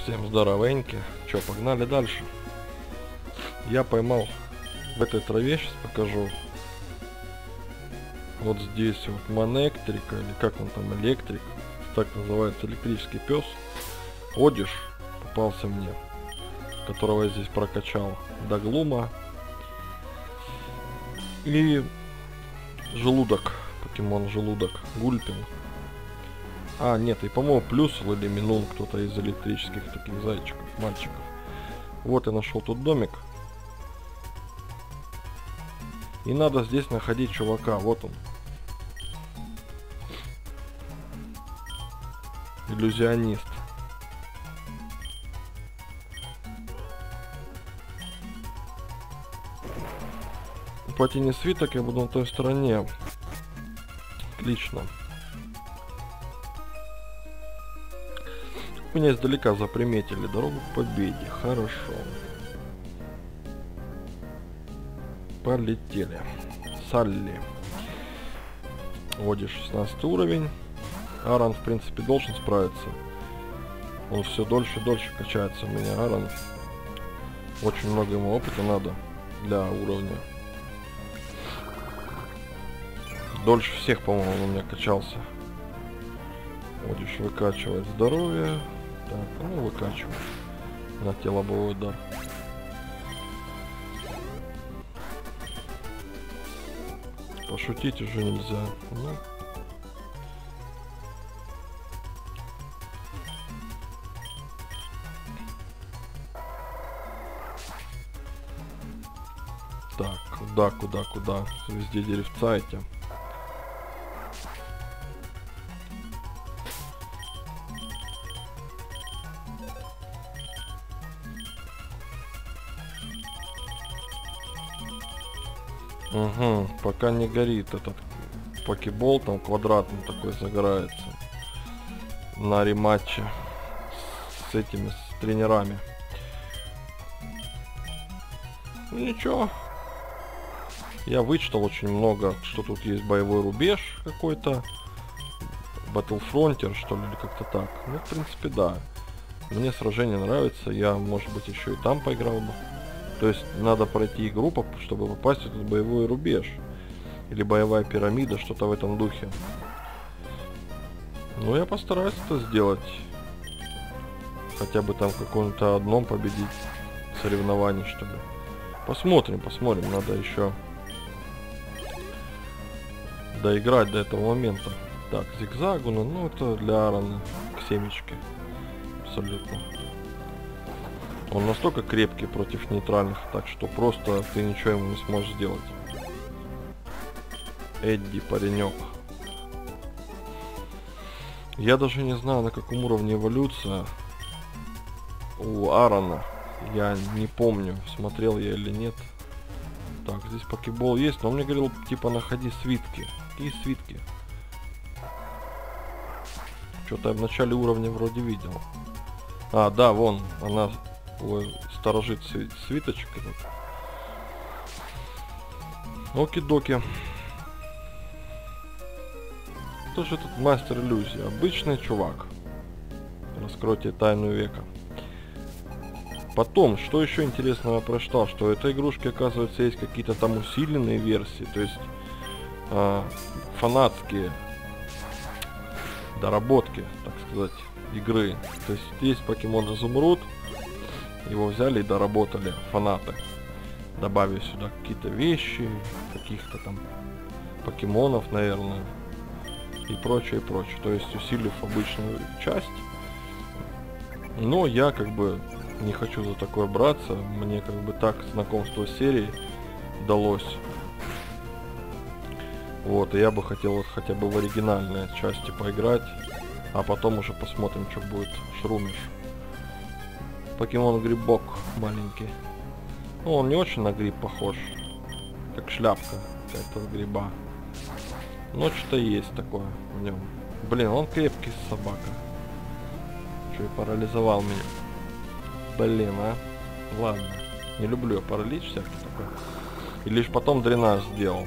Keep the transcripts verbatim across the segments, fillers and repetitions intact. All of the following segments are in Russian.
Всем здоровеньки. Че, погнали дальше. Я поймал в этой траве, сейчас покажу. Вот здесь вот Манектрика, или как он там, электрик, так называется, электрический пес. Одиш попался мне, которого я здесь прокачал до глума. И желудок, покемон желудок, Гульпин. А, нет, и по-моему плюсил или минул кто-то из электрических таких зайчиков, мальчиков. Вот я нашел тут домик. И надо здесь находить чувака, вот он. Иллюзионист. По тени свиток я буду на той стороне. Отлично. Меня издалека заприметили. Дорогу к победе. Хорошо. Полетели. Салли. Одиш шестнадцатый уровень. Аран, в принципе, должен справиться. Он все дольше и дольше качается у меня. Аран. Очень много ему опыта надо для уровня. Дольше всех, по-моему, он у меня качался. Одиш выкачивает здоровье. Так, ну выкачивает. На телобовой удар. Пошутить уже нельзя. Ну. Так, куда, куда, куда? Везде деревца эти. Угу, пока не горит этот покебол, там квадратный такой загорается на рематче с этими, с тренерами. Ну ничего, я вычитал очень много, что тут есть боевой рубеж какой-то, Battlefrontier, что ли, или как-то так. Ну, в принципе, да, мне сражение нравится, я, может быть, еще и там поиграл бы. То есть надо пройти игру, чтобы попасть в этот боевой рубеж. Или боевая пирамида, что-то в этом духе. Ну, я постараюсь это сделать. Хотя бы там в каком-то одном победить соревновании, что ли. Посмотрим, посмотрим. Надо еще доиграть до этого момента. Так, зигзагуна, ну это для Арана к семечке. Абсолютно. Он настолько крепкий против нейтральных, так что просто ты ничего ему не сможешь сделать. Эдди, паренек. Я даже не знаю, на каком уровне эволюция у Арана. Я не помню, смотрел я или нет. Так, здесь покебол есть, но он мне говорил, типа, находи свитки. Какие свитки? Что-то я в начале уровня вроде видел. А, да, вон, она... Ой, сторожит свиточек этот. Оки-доки. Кто же этот мастер иллюзии? Обычный чувак. Раскройте тайну века. Потом, что еще интересного я прочитал, что у этой игрушки, оказывается, есть какие-то там усиленные версии, то есть э, фанатские доработки, так сказать, игры. То есть есть покемон Изумруд. Его взяли и доработали фанаты, добавив сюда какие-то вещи, каких-то там покемонов, наверное, и прочее, и прочее. То есть усилив обычную часть. Но я как бы не хочу за такое браться. Мне как бы так знакомство с серией далось. Вот, и я бы хотел вот хотя бы в оригинальной части поиграть, а потом уже посмотрим, что будет Шрумиш. Покемон Грибок маленький. Ну, он не очень на гриб похож. Как шляпка какая-то гриба. Но что-то есть такое в нем. Блин, он крепкий собака. Что и парализовал меня. Блин, а. Ладно. Не люблю я паралич всякий такой. И лишь потом дренаж сделал.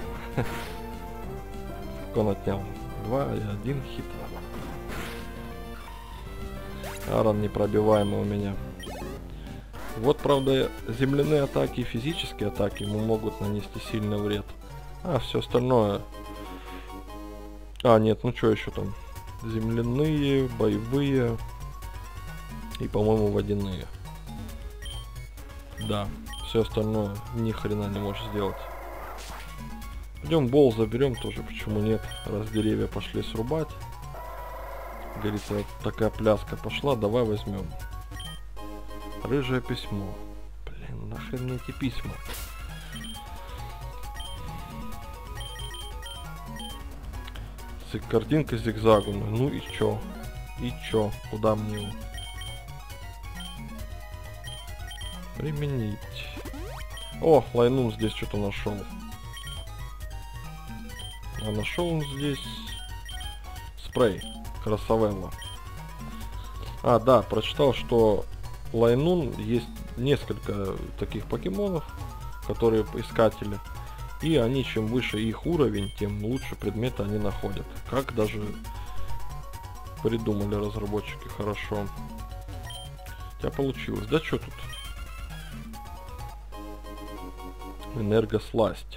Как он отнял? Два и один хит. Аарон непробиваемый у меня. Вот, правда, земляные атаки и физические атаки ему могут нанести сильный вред. А, все остальное... А, нет, ну что еще там? Земляные, боевые и, по-моему, водяные. Да, все остальное ни хрена не можешь сделать. Пойдем бол заберем тоже, почему нет, раз деревья пошли срубать. Говорится, вот такая пляска пошла, давай возьмем. Рыжее письмо. Блин, нахрен мне эти письма. С картинкой зигзагом. Ну и чё? И чё? Куда мне его? Применить. О, Лайнун здесь что-то нашел. А нашел он здесь спрей Красавелла. А, да, прочитал, что Лайнун есть несколько таких покемонов, которые искатели. И они, чем выше их уровень, тем лучше предметы они находят. Как даже придумали разработчики хорошо. У тебя получилось. Да что тут? Энергосласть.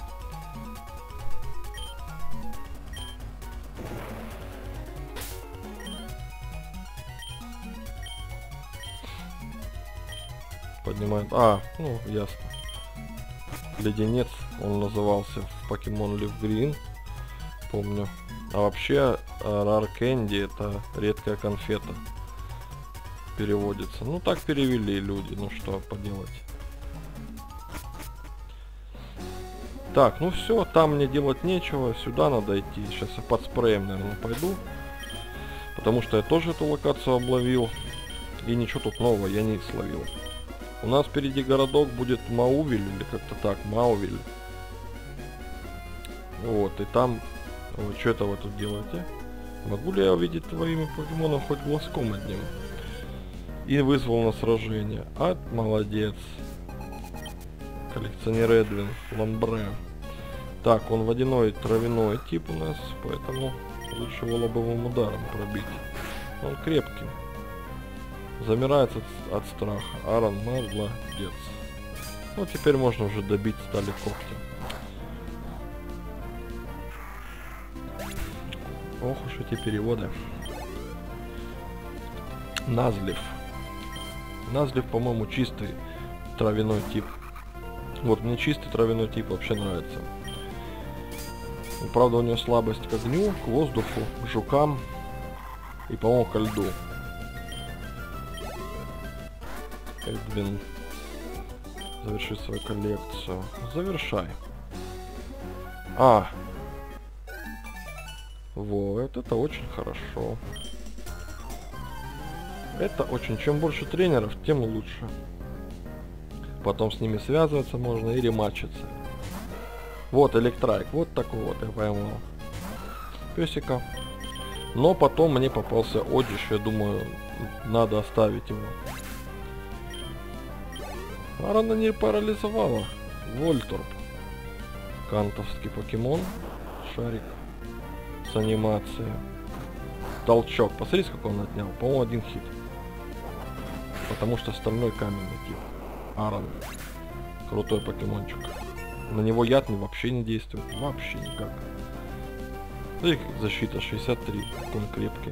Поднимает. А, ну ясно. Леденец, он назывался в Pokemon Leaf Green, помню. А вообще Rare Candy это редкая конфета переводится. Ну так перевели люди, ну что поделать. Так, ну все, там мне делать нечего, сюда надо идти. Сейчас я под спреем, наверное, пойду. Потому что я тоже эту локацию обловил. И ничего тут нового я не словил. У нас впереди городок будет Маувиль, или как-то так, Маувиль. Вот, и там... Вот, что это вы тут делаете? Могу ли я увидеть твоими покемоном хоть глазком одним? И вызвал на сражение. А, молодец. Коллекционер Эдвин, Ламбре. Так, он водяной, травяной тип у нас, поэтому лучше его лобовым ударом пробить. Он крепкий. Замирает от, от страха. Аарон, молодец. Ну, теперь можно уже добить стали когтем. Ох уж эти переводы. Назлив. Назлив, по-моему, чистый травяной тип. Вот, мне чистый травяной тип вообще нравится. Правда, у него слабость к огню, к воздуху, к жукам и, по-моему, ко льду. Эдвин. Заверши свою коллекцию. Завершай. А. Вот, это очень хорошо. Это очень. Чем больше тренеров, тем лучше. Потом с ними связываться можно и рематчиться. Вот Электрайк. Вот такой вот я поймал. Песика. Но потом мне попался Одиш. Я думаю, надо оставить его. Арана не парализовала. Вольторп. Кантовский покемон. Шарик. С анимацией. Толчок. Посмотрите, как он отнял. По-моему, один хит. Потому что остальной каменный тип. Аран. Крутой покемончик. На него яд вообще не действует. Вообще никак. Да и защита шестьдесят три. Какой он крепкий.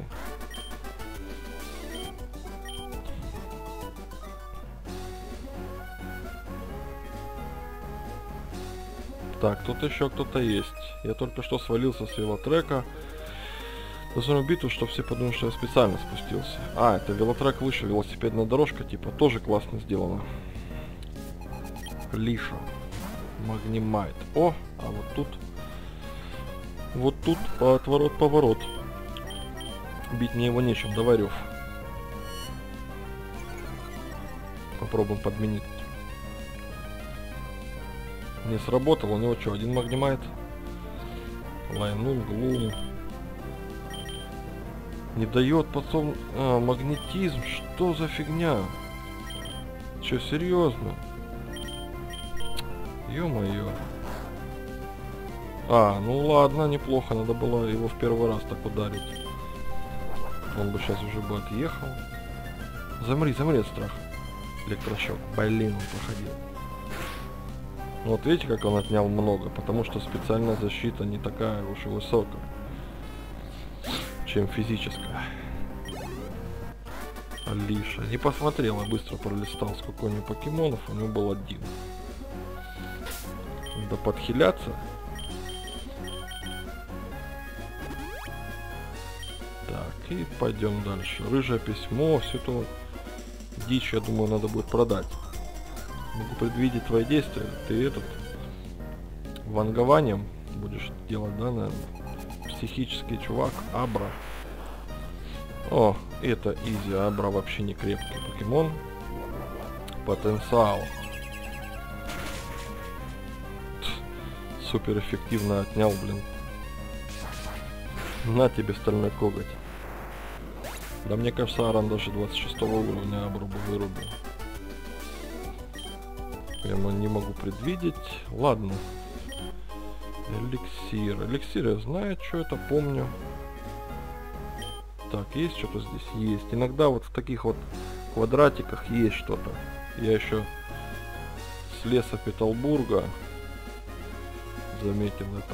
Так, тут еще кто-то есть. Я только что свалился с велотрека. Должен битву, чтобы все подумали, что я специально спустился. А, это велотрек выше, велосипедная дорожка, типа, тоже классно сделана. Лиша. Магнимайт. О, а вот тут... Вот тут отворот-поворот. Бить мне его нечем, давай рев. Попробуем подменить. Не сработал, у него что, один магнимайт? Лайнун, глум. Не дает потом... А, магнетизм, что за фигня? Че, серьезно? Ё-моё. А, ну ладно, неплохо, надо было его в первый раз так ударить. Он бы сейчас уже бы отъехал. Замри, замри от страха. Электрошок. Блин, он проходил. Ну вот видите, как он отнял много, потому что специальная защита не такая уж и высокая, чем физическая. Алиша. Не посмотрел, я быстро пролистал, сколько у него покемонов, у него был один. Надо подхиляться. Так, и пойдем дальше. Рыжее письмо, все это дичь, я думаю, надо будет продать. Могу предвидеть твои действия. Ты этот вангованием будешь делать, да, наверное? Психический чувак, Абра. О, это изи, Абра вообще не крепкий покемон. Потенциал. Супер эффективно отнял, блин. На тебе стальной коготь. Да мне кажется, Аран даже двадцать шестого уровня Абру бы вырубил. Прямо не могу предвидеть. Ладно. Эликсир. Эликсир я знаю, что это, помню. Так, есть что-то здесь? Есть. Иногда вот в таких вот квадратиках есть что-то. Я еще с леса Петербурга заметил это.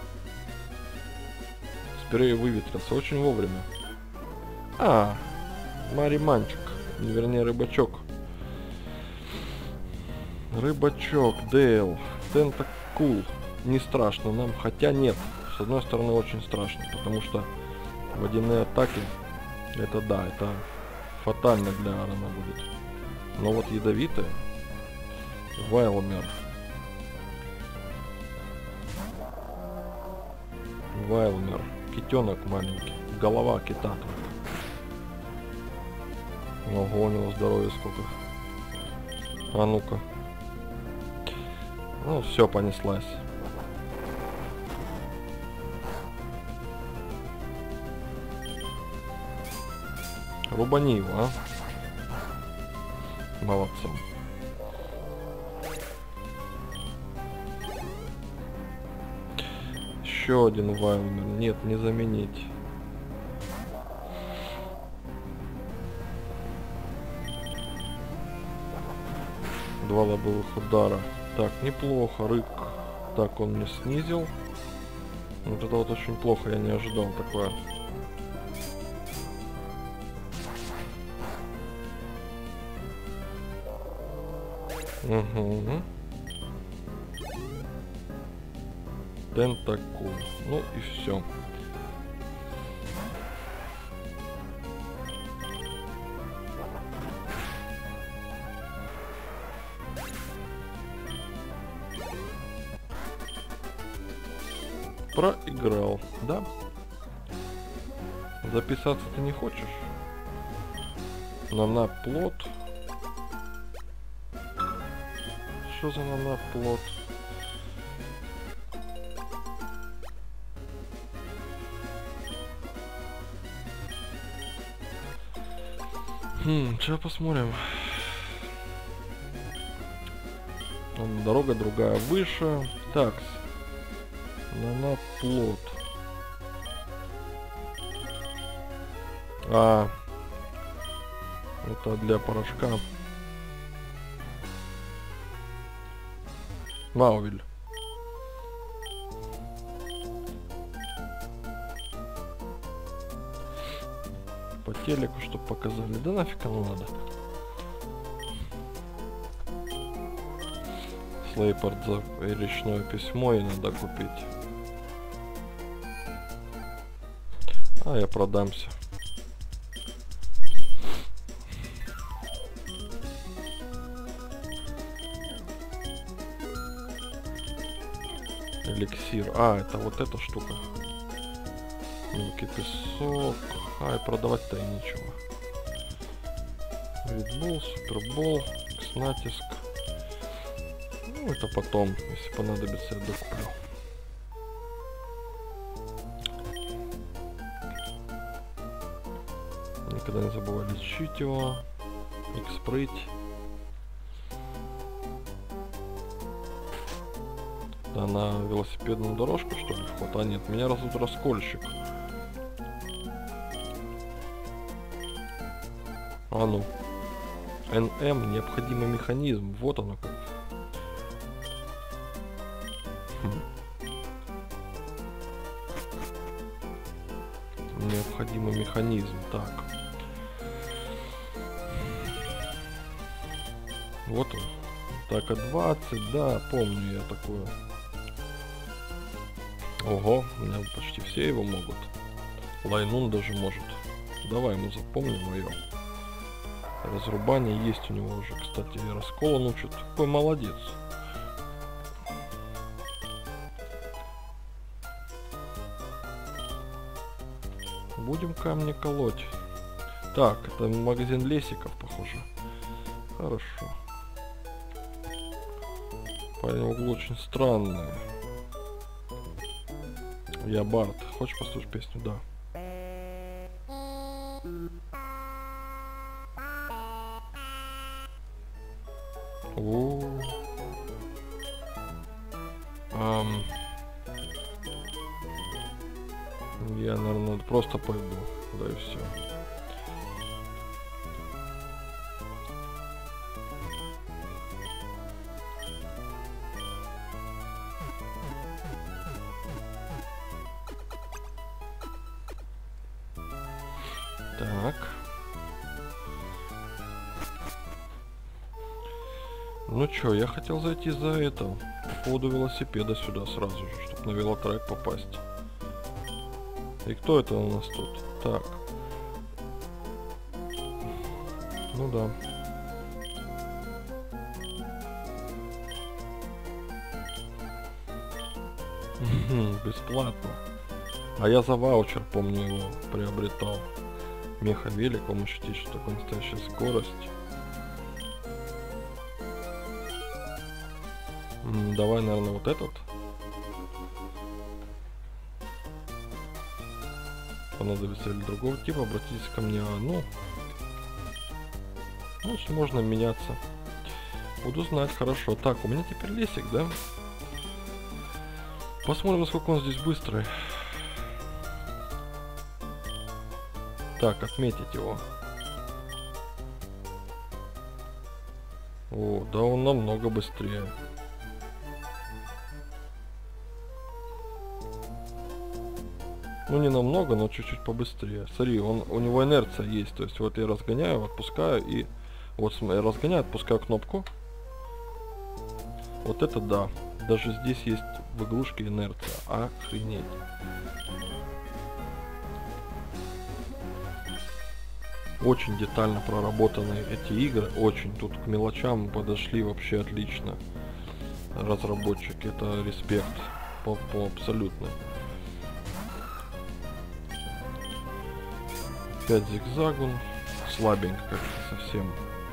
Спирей выветрился очень вовремя. А, Мариманчик. Вернее, рыбачок. Рыбачок, Дейл. Тентакул. Не страшно нам, хотя нет. С одной стороны, очень страшно, потому что водяные атаки, это да, это фатально для Арана будет. Но вот ядовитые. Вайлмер. Вайлмер. Китенок маленький. Голова кита. Ого, у него здоровье сколько. А ну-ка. Ну, все, понеслась. Рубани его, а? Молодцом. Еще один Вайлмер. Нет, не заменить. Два лобовых удара. Так, неплохо. Рык. Так, он мне снизил. Вот это вот очень плохо, я не ожидал такое. Угу. Тентакул. Ну и все. Проиграл, да? Записаться ты не хочешь? Наноплод. Что за наноплод? Хм, сейчас посмотрим. Дорога другая выше. Так. Наноплод. А. Это для порошка. Маувель. По телеку, чтобы показали. Да нафиг оно надо. Слейпорт за речное письмо и надо купить. А я продамся. Эликсир. А, это вот эта штука. Мелкий песок. А, и продавать-то и нечего. Редбол, супербол, снатиск. Ну, это потом, если понадобится, я докуплю. Никогда не забывай лечить его. Экспрыть. Да, на велосипедную дорожку, что ли, вход? А нет, меня разут раскольщик. А ну, эн эм необходимый механизм. Вот оно как. Хм. Необходимый механизм. Так. Вот он. Так, а двадцать, да, помню я такое. Ого, у меня почти все его могут. Лайнун даже может. Давай мы запомним ее. Разрубание есть у него уже, кстати, и раскол он учит. Какой молодец. Будем камни колоть. Так, это магазин лесиков, похоже. Хорошо. Парень в углу очень странный. Я Барт. Хочешь послушать песню? Да. О. Ам. Я, наверное, просто пойду. Да и все. Так. Ну чё, я хотел зайти за это. По поводу велосипеда сюда сразу же, чтобы на велотрек попасть. И кто это у нас тут? Так. Ну да. Бесплатно. А я за ваучер, помню, его приобретал. Меха-велик, вам ощутить, что такое настоящая скорость. М, давай, наверное, вот этот. Понадобится или другого типа, обратитесь ко мне. А, ну, значит, можно меняться. Буду знать, хорошо. Так, у меня теперь лесик, да? Посмотрим, насколько он здесь быстрый. Так, отметить его. О, да, он намного быстрее. Ну, не намного, но чуть-чуть побыстрее. Смотри, он, у него инерция есть. То есть, вот я разгоняю, отпускаю и... Вот, смотри, я разгоняю, отпускаю кнопку. Вот это да. Даже здесь есть в игрушке инерция. Охренеть. Очень детально проработаны эти игры. Очень. Тут к мелочам подошли вообще отлично. Разработчики. Это респект. По, по абсолютно. пять зигзагун. Слабенько как-то совсем.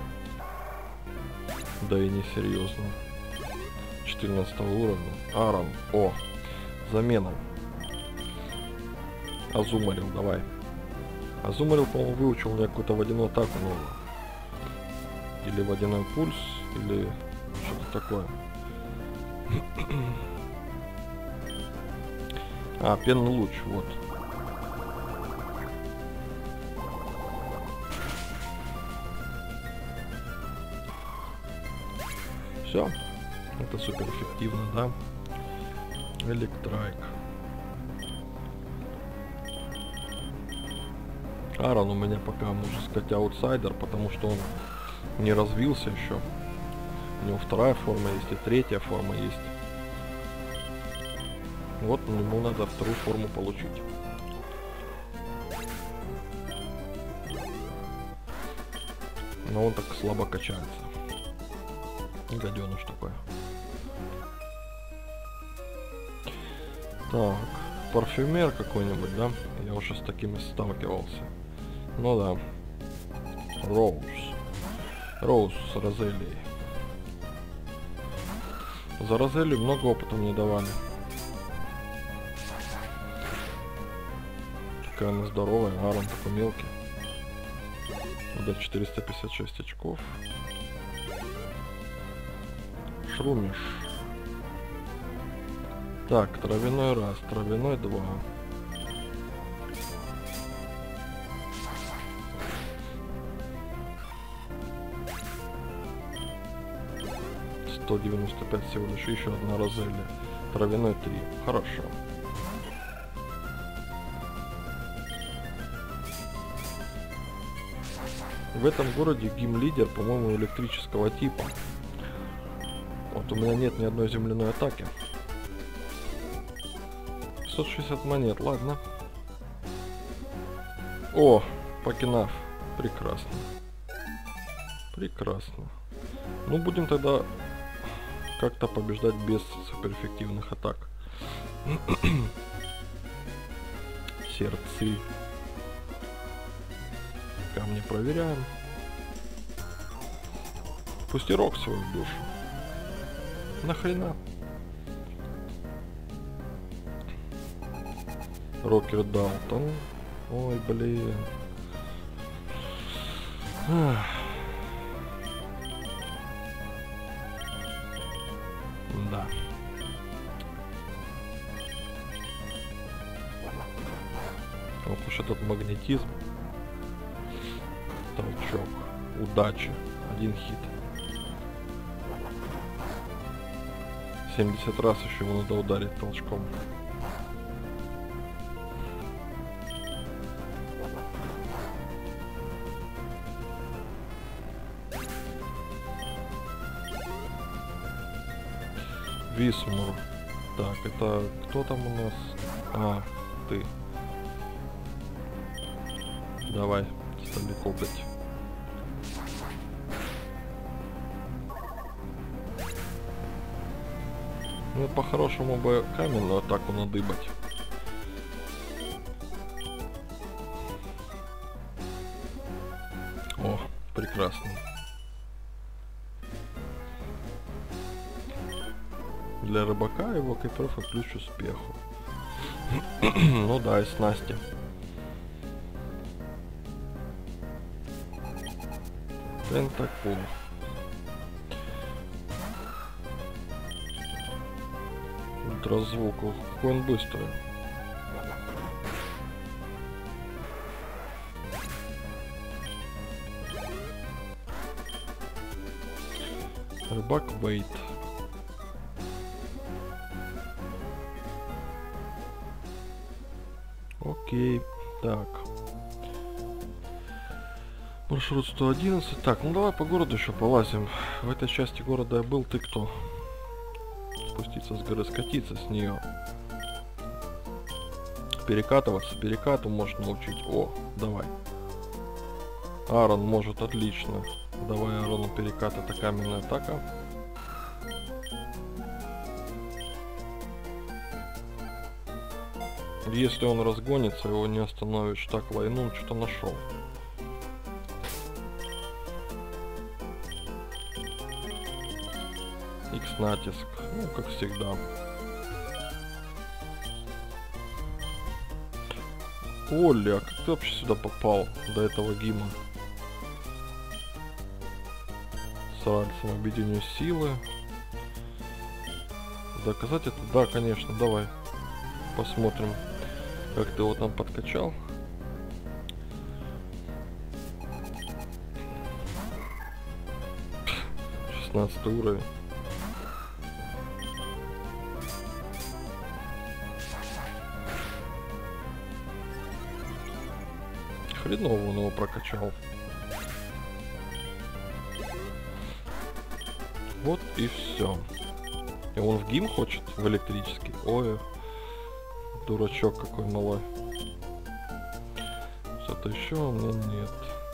Да и не серьезно. четырнадцатого уровня. Арам. О. Замена. Азумарил, давай. Азумарил, по-моему, выучил у меня какую-то водяную атаку новую. Или водяной пульс, или что-то такое. А, пенный луч, вот. Все. Это супер эффективно, да? Электрайк. Аарон у меня пока, можно сказать, аутсайдер, потому что он не развился еще. У него вторая форма есть и третья форма есть. Вот ему надо вторую форму получить. Но он так слабо качается. Гаденыш такой. Так, парфюмер какой-нибудь, да? Я уже с такими сталкивался. Ну да. Роуз. Роуз с Розелией. За Розелию много опыта мне давали. Какая она здоровая. Аарон такой мелкий. Да, четыреста пятьдесят шесть очков. Шрумиш. Так, травяной раз, травяной два. сто девяносто пять всего лишь. Еще одна Розелли. Травяной три. Хорошо. В этом городе гим-лидер, по-моему, электрического типа. Вот у меня нет ни одной земляной атаки. пятьсот шестьдесят монет, ладно. О, Покинав. Прекрасно. Прекрасно. Ну, будем тогда как-то побеждать без суперэффективных атак. Сердцы. Камни проверяем. Пусти рок свою душу. Нахрена? Рокер Даунтон. Ой, блин. Ах. Да. Вот уж этот магнетизм. Толчок. Удача. Один хит. семьдесят раз еще его надо ударить толчком. Висмур. Так, это кто там у нас? А, ты. Давай, стали копать. Ну, по-хорошему бы каменную атаку надыбать. О, прекрасно. Для рыбака его кайфов и ключ успеху. Ну да, и снасти. Пентакул. Ультразвук. Какой он быстрый. Рыбак Бейт. Окей, так. Маршрут сто одиннадцать. Так, ну давай по городу еще полазим. В этой части города я был, ты кто? Спуститься с горы, скатиться с нее. Перекатываться, перекату можешь научить. О, давай. Аарон может, отлично. Давай Аарону перекат, это каменная атака. Если он разгонится, его не остановишь. Так, войну он что-то нашел. Икс натиск. Ну, как всегда. Оля, а как ты вообще сюда попал? До этого гима. С Ральцем объединю силы. Доказать это? Да, конечно, давай. Посмотрим, как ты его там подкачал. шестнадцатый уровень. Хреново он его прокачал. Вот и все. И он в гим хочет, в электрический. Ой, дурачок какой малой. Что-то еще у меня нет.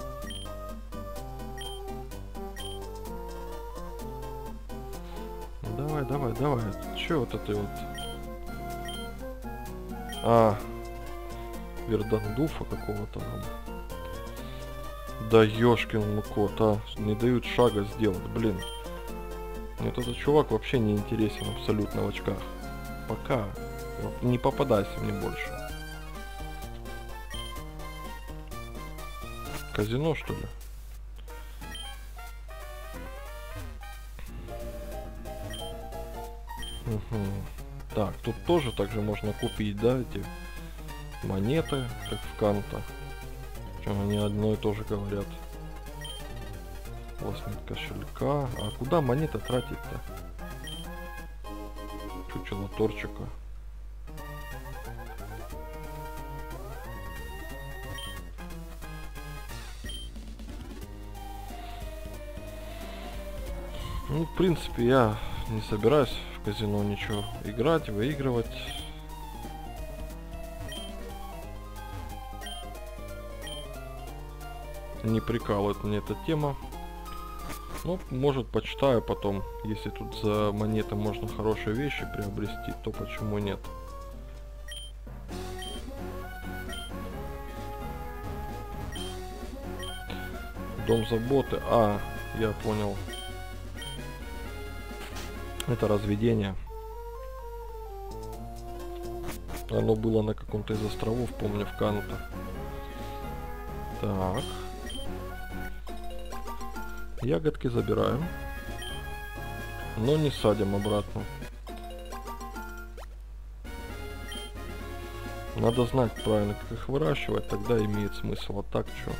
Давай, давай, давай. Че вот это вот? А, Вердандуфа какого-то нам. Да ёшкин кот, а. Не дают шага сделать, блин. Мне этот чувак вообще не интересен абсолютно в очках. Пока. Не попадайся мне больше. Казино, что ли? Угу. Так, тут тоже также можно купить, да, эти монеты, как в Канта. Причем они одно и то же говорят. У вас нет кошелька. А куда монеты тратить-то? Чучело торчика. Ну, в принципе, я не собираюсь в казино ничего играть, выигрывать. Не прикалывает мне эта тема. Ну, может, почитаю потом. Если тут за монеты можно хорошие вещи приобрести, то почему нет? Дом заботы. А, я понял. Это разведение. Оно было на каком-то из островов, помню, в Канто. Так. Ягодки забираем. Но не садим обратно. Надо знать правильно, как их выращивать, тогда имеет смысл. А так что?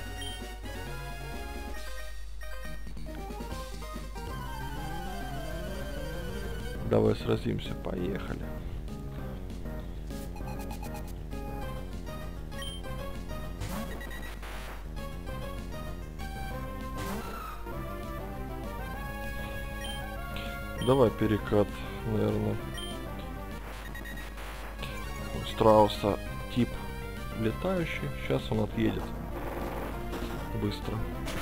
Давай сразимся, поехали. Давай перекат, наверное. У страуса тип летающий. Сейчас он отъедет. Быстро.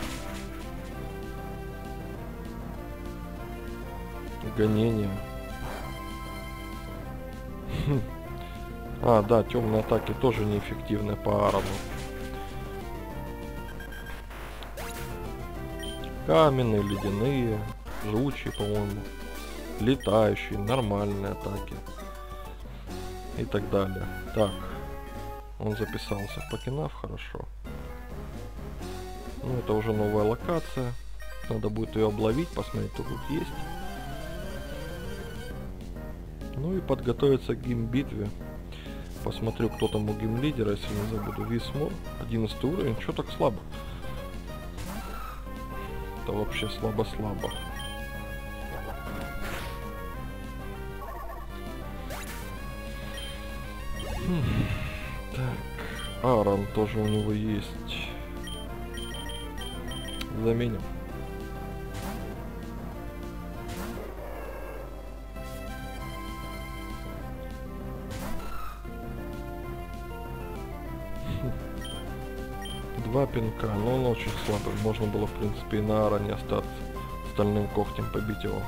Гонение. А, да, темные атаки тоже неэффективны по Аарону. Каменные, ледяные, жгучие, по-моему. Летающие, нормальные атаки. И так далее. Так. Он записался в Покинав, хорошо. Ну, это уже новая локация. Надо будет ее обловить, посмотреть, что тут есть. Ну и подготовиться к гейм-битве. Посмотрю, кто там у гейм-лидера, если не забуду. Висмор, одиннадцатый уровень. Чё так слабо? Это вообще слабо-слабо. Хм. Так. Аарон тоже у него есть. Заменим. Два пинка, но он очень слабый. Можно было, в принципе, и на Аароне остаться. Стальным когтем побить его.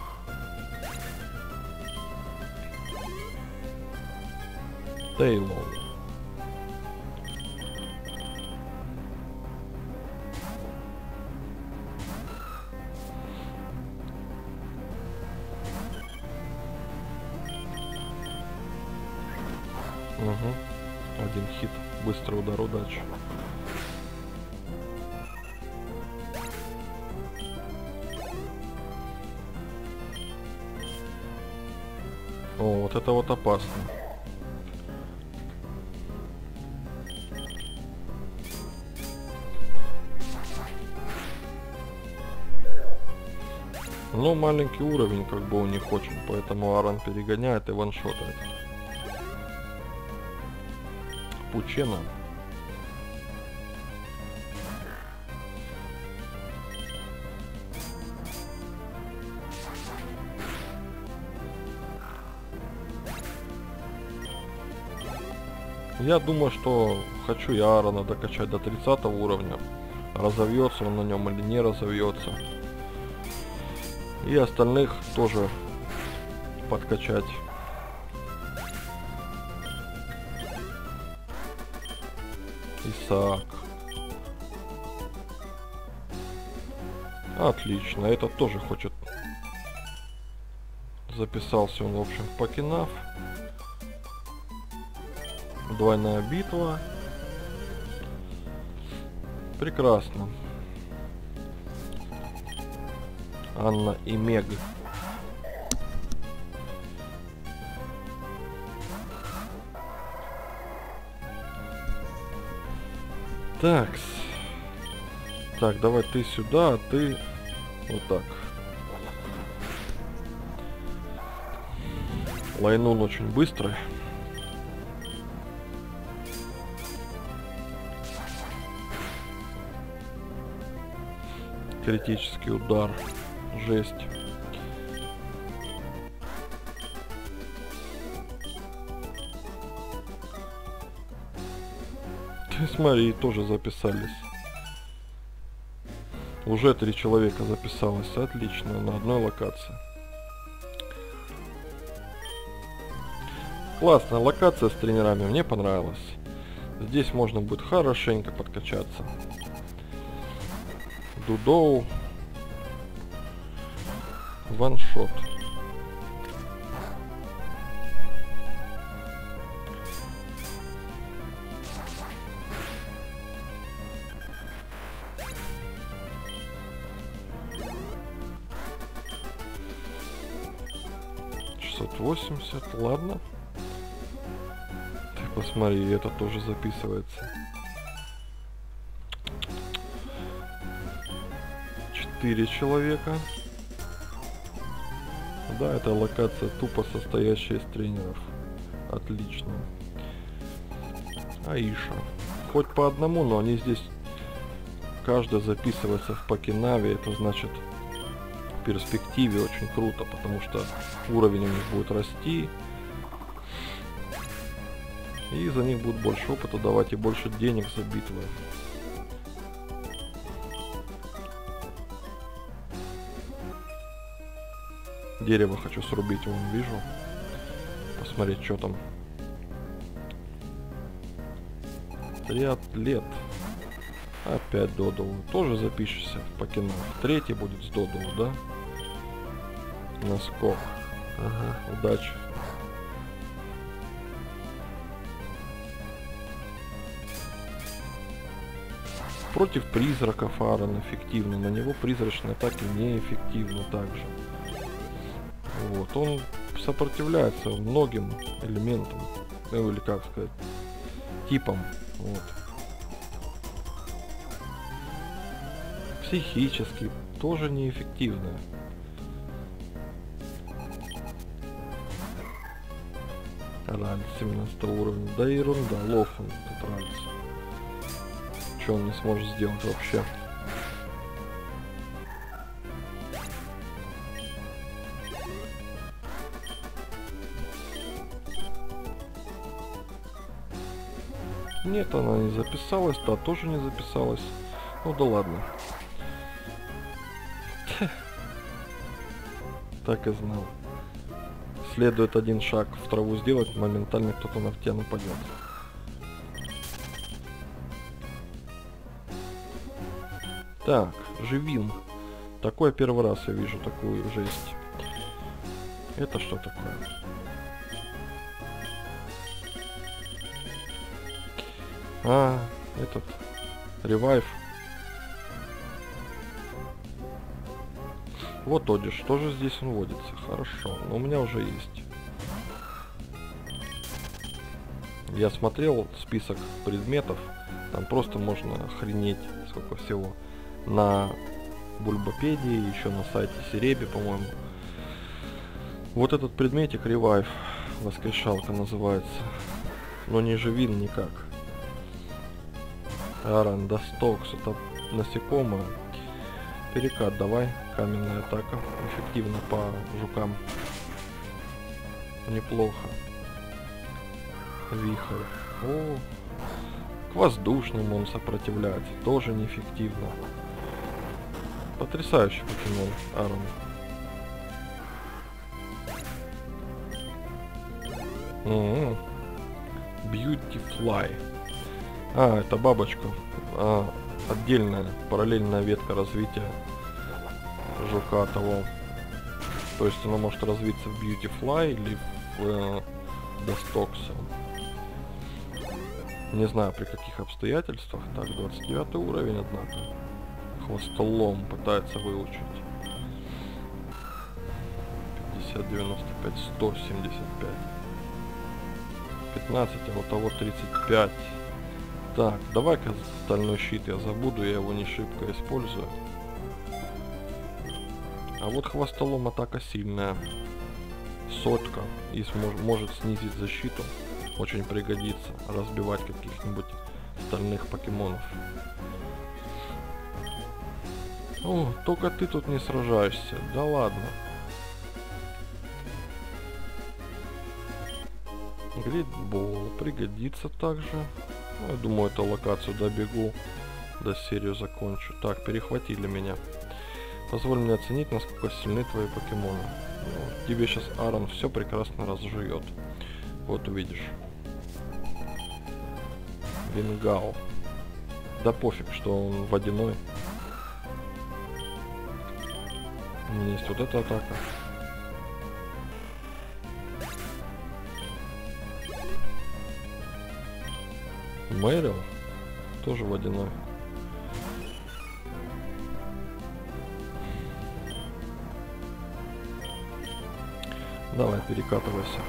Тейлоу. Угу. Один хит. Быстрый удар, удачи. О, вот это вот опасно. Но маленький уровень как бы у них очень, поэтому Аарон перегоняет и ваншотает. Пучена. Я думаю, что хочу я Аарона докачать до тридцатого уровня. Разовьется он на нем или не разовьется. И остальных тоже подкачать. Исаак. Отлично, этот тоже хочет. Записался он, в общем, в Покинав. Двойная битва. Прекрасно. Анна и Мег. Такс. Так, давай ты сюда, а ты вот так. Лайнун очень быстрый. Критический удар. Жесть. Ты смотри, тоже записались. Уже три человека записалось. Отлично, на одной локации. Классная локация с тренерами, мне понравилась. Здесь можно будет хорошенько подкачаться. Дудоу. Ваншот. шестьсот восемьдесят, ладно. Ты посмотри, это тоже записывается. Четыре человека. Да, это локация тупо состоящая из тренеров. Отлично. Аиша. Хоть по одному, но они здесь каждый записывается в Покинави. Это значит в перспективе очень круто, потому что уровень у них будет расти. И за них будет больше опыта давать и больше денег за битвы. Дерево хочу срубить, вон вижу. Посмотреть, что там. Триатлет. Опять Додоу. Тоже запишешься в Покинав. Третий будет с Додоу, да? Наскок. Ага, удачи. Против призраков Аарон эффективно. На него призрачные атаки неэффективны также. Вот, он сопротивляется многим элементам, ну или как сказать, типам. Вот. Психически тоже неэффективно. Ральс семнадцатого уровня, да ерунда, лох он, этот Ральс. Что он не сможет сделать вообще? Нет, она не записалась, та тоже не записалась. Ну да ладно. Так и знал. Следует один шаг в траву сделать, моментально кто-то на тебя нападет. Так, Живин. Такое первый раз я вижу такую жесть. Это что такое? А, этот ревайв. Вот Одиш, тоже здесь он водится. Хорошо, но у меня уже есть. Я смотрел список предметов. Там просто можно охренеть сколько всего. На Бульбапедии, еще на сайте Сереби, по-моему. Вот этот предметик ревайв. Воскрешалка называется. Но не Живин никак. Аарон, Достокс, это насекомое. Перекат давай. Каменная атака. Эффективно по жукам. Неплохо. Вихрь. О, к воздушным он сопротивляется. Тоже неэффективно. Потрясающий покемон Аарон. М-м-м. Beautyfly. А, это бабочка. А, отдельная, параллельная ветка развития жука того. То есть она может развиться в Beautyfly или в э, Достоксе. Не знаю при каких обстоятельствах. Так, двадцать девятый уровень, однако. Хвостолом пытается выучить. пятьдесят, девяносто пять, сто семьдесят пять. пятнадцать, а вот того тридцать пять. Так, давай-ка стальной щит я забуду, я его не шибко использую. А вот хвостолом атака сильная. Сотка. И смож может снизить защиту. Очень пригодится разбивать каких-нибудь стальных покемонов. О, только ты тут не сражаешься. Да ладно. Грейдбол пригодится также. Ну, я думаю, эту локацию добегу, до серию закончу. Так, перехватили меня. Позволь мне оценить, насколько сильны твои покемоны. Ну, тебе сейчас Аарон все прекрасно разжует. Вот увидишь. Вингал. Да пофиг, что он водяной. У меня есть вот эта атака. Мэрил тоже водяной. Давай, перекатывайся.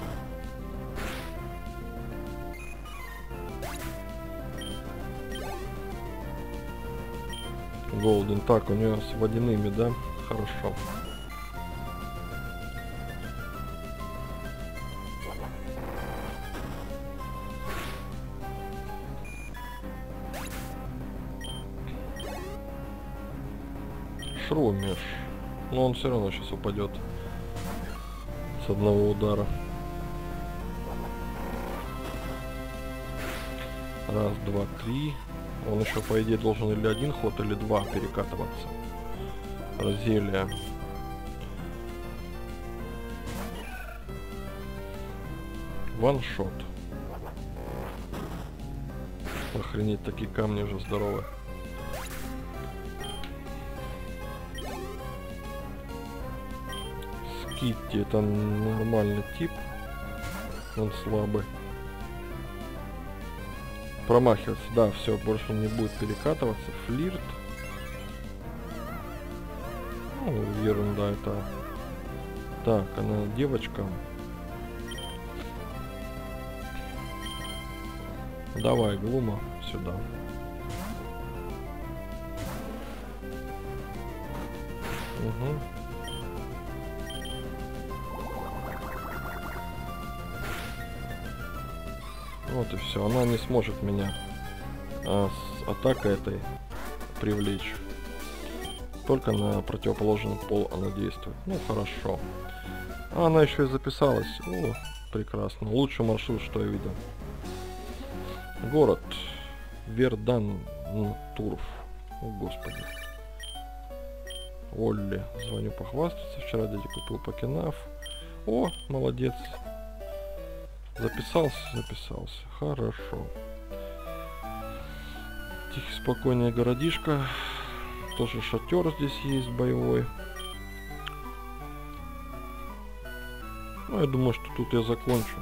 Голден. Так, у нее с водяными, да? Хорошо. Шрумиш. Но он все равно сейчас упадет с одного удара. Раз, два, три. Он еще, по идее, должен или один ход, или два перекатываться. Разделие. Ваншот. Охренеть, такие камни уже здоровые. Скитти, это нормальный тип. Он слабый. Промахиваться, да, все, больше не будет перекатываться. Флирт. Ну, ерунда это. Так, она девочка. Давай, Глума, сюда. Угу. Вот и все. Она не сможет меня а, с атакой этой привлечь. Только на противоположный пол она действует. Ну, хорошо. А она еще и записалась. О, прекрасно. Лучший маршрут, что я видел. Город Вердан Турф. О, господи. Олли. Звоню похвастаться. Вчера дядя купил покенав. О, молодец. Записался, записался. Хорошо. Тихий, спокойный городишко. Тоже шатер здесь есть боевой. Ну, я думаю, что тут я закончу.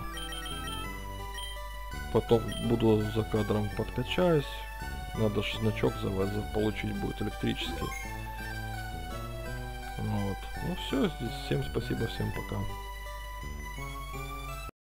Потом буду за кадром подкачаюсь. Надо же значок за вас получить будет электрический. Вот. Ну все, здесь всем спасибо, всем пока.